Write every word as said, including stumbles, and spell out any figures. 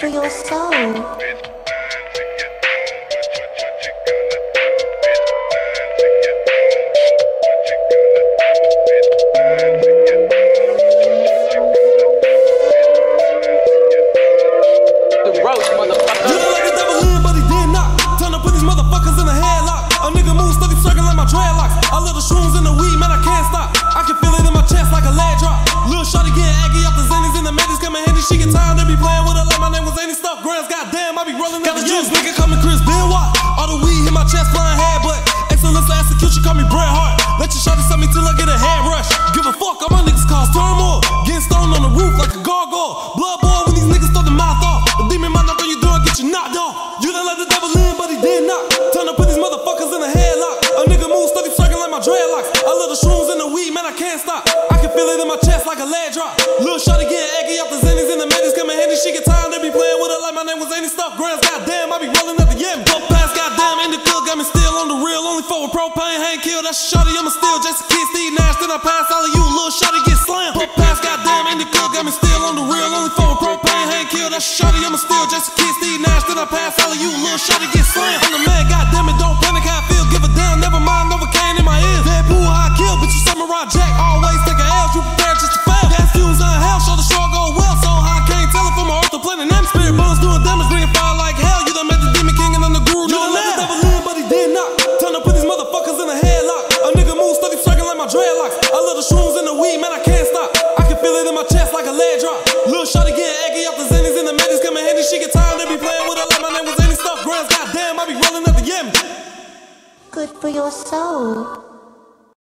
for your soul. She get tired of me playing with her like my name was any stuff. Grams, goddamn, I be rolling up the juice. Nigga call me Chris Benoit. All the weed hit my chest, flying head, but excellence of execution, call me Bret Hart. Let your shawty suck me till I get a head rush. Give a fuck, all my niggas cause turmoil. Getting stoned on the roof like a gargoyle. Blood boil when these niggas throw the mouth off. The demon might knock on your door and get you knocked off. You done let the devil in, but he did not. Turn to put these motherfuckers in a headlock. A nigga move steady circling like my dreadlocks. I love the shrooms and the weed, man, I can't stop. I can feel it in my chest like a lead drop. Lil' shawty getting eggy off the zennies and the medics coming handy. She get tired of me playing with her like my name was any stuff. Grams, goddamn, I be rolling at the yam. Go past, goddamn, in the cook, got me still on the real. Only four with propane, ain't killed. That's shawty, I'ma steal. Just a kid, Steve Nash, then I pass all of you. Lil' shawty get slammed. Go past, goddamn, in the cook, got me still on the real. Only four with propane, ain't killed. That's shawty, I'ma steal. Just a kid, Steve Nash, then I pass all of you. Lil' shawty get slammed. I'm the man, goddamn it, don't panic how I feel. Give a damn, never mind, Novocaine in my ears. Deadpool, how I kill, bitch, you samurai jack. Always take a L, you prepare just to fail. Gas fumes in hell, show the show go well. So high, can't tell it from my earth to planet. Them spirit bones doing damage, bringing fire like hell. You done met the demon king and I'm the guru. You done let the devil in, but he did not. Turn to put these motherfuckers in a headlock. A nigga move steady circling like my dreadlocks. I love the shrooms and the weed, man, I can't stop. I can feel it in my chest like a lead drop. Lil' shawty getting eggy off the zennies and the medics coming handy. She get tired of me playing with her like my name was any stuff. Grams, goddamn, I be rolling up the yam. Good for your soul.